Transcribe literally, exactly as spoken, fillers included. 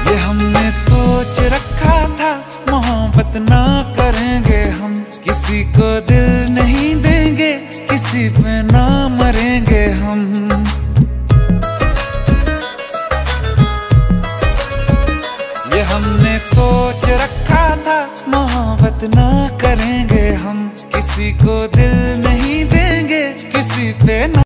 ये हमने सोच रखा था मोहब्बत ना करेंगे हम, किसी को दिल नहीं देंगे, किसी पे ना मरेंगे हम। ये हमने सोच रखा था मोहब्बत ना करेंगे हम, किसी को दिल नहीं देंगे, किसी पे ना